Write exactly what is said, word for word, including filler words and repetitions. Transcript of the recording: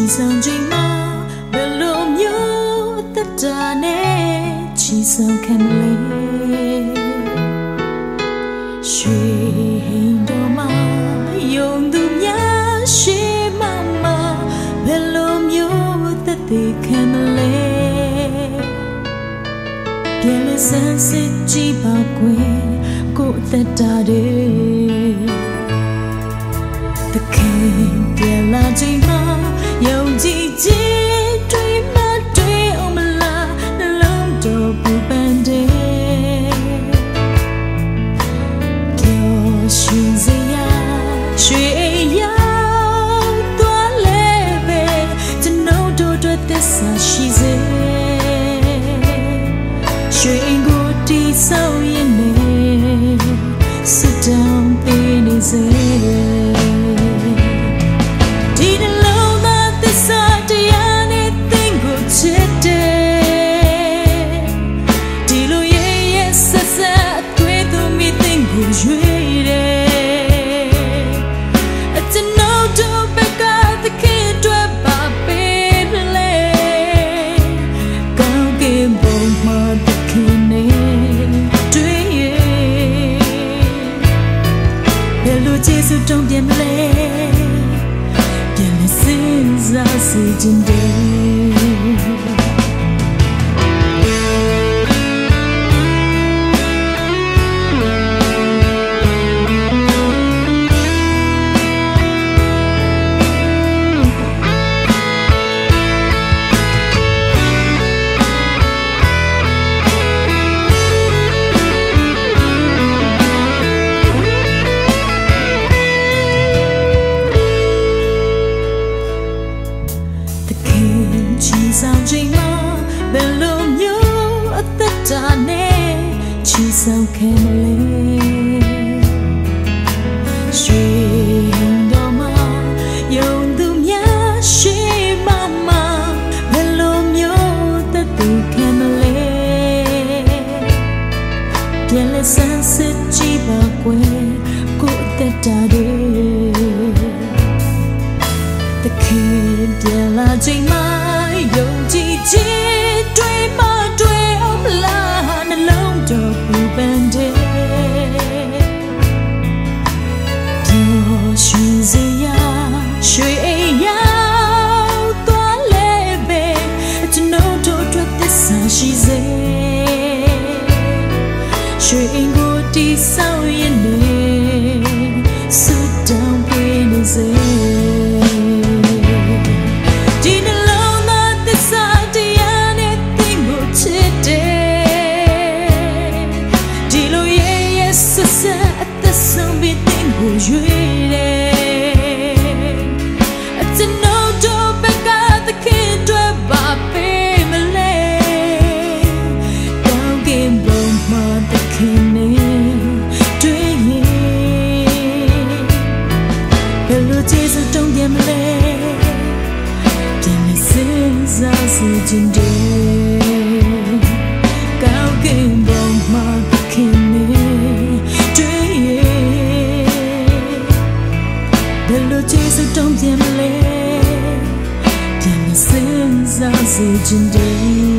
ဆောင်ချိန်မှာဘယ်လိုမျိုးသက်တာနဲ့ချီဆောင်ခံမလဲရွှေဟိန်တော်မှာယုံသူများရှိမှမှဘယ်လိုမျိုးသက်သေခံမလဲပြန်လဲဆန်းစစ်ကြည့်ပါကွယ်ကိုယ်သက်တာတဲ့တခင်ပြန်လာချိန်မှာယုံကြည်ခြင်းတွေးမှတွေးအောင်မလားနှလုံးတော်ပူပန်တဲ့ပျော်ရွှင်စရာရွှေရောက်သွားလဲပဲကျွန်တော်တို့အတွက်သစ္စာရှိစေရွှေကိုတီးဆောက်ရင်နေစစ်တောင်းပေးနေစေရွေးတယ်အကျွန်ုပ်တို့ဘက်ကသခင်အတွက်ပါပေးလဲကောင်းကင်ဘုံမှာသခင်နဲ့တွေ့ရဘယ်လိုကျေးဇူးတုံးပြန်မလဲပြန်လဲစဉ်းစားစေခြင်းတည်းဆောင်ချိန်မှာဘယ်လိုမျိုးအသက်တာနဲ့ချီဆောင်ခံမလဲရွှေတော်မှာယုံသူများရှိမှမှဘယ်လိုမျိုးသက်သေခံမလဲပြန်လဲဆန်းစစ်ကြည့်ပါကွယ်ကိုယ်အသက်တာတွေတခင်ပြန်လာချိန်မှာယုံကြည်ခြင်းတွေးမှတွေးအောင်မလားနှလုံးတော်ပူပန်တဲ့ပျော်ရွှင်စရာရွှေရောက်သွားလဲပဲကျွန်တော်တို့အတွက်သစ္စာရှိစေရွှေကိုတီးဆောက်ရင်နေစွတ်တောင်းပေးနေစေရွေးတယ်အကျွန်ုပ်တို့ဘက်ကသခင်အတွက်ပါပေးမလဲကောင်းကင်ဘုံမှာသခင်နဲ့တွေ့ရင်ဘယ်လိုကျေးဇူးတုံးပြန်မလဲပြန်လဲစဉ်းစားစေခြင်းတည်းကောင်းကင်ဘုံမှာသခင်နဲ့တွေ့ဘယ်လိုကျေးဇူးတုံးပြန်မလဲပြန်လဲစဉ်းစားစေခြင်းတည်း